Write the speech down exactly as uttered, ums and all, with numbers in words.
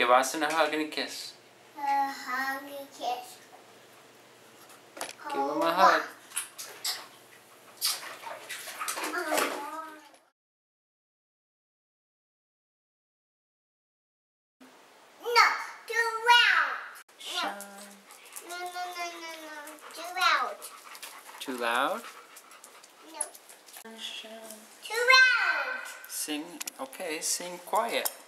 Give Austin a hug and a kiss. A hug and kiss. Give him a hug. No, too loud. Shine. No, no, no, no, no, too loud. Too loud? No. Shine. Too loud. Sing, okay, sing quiet.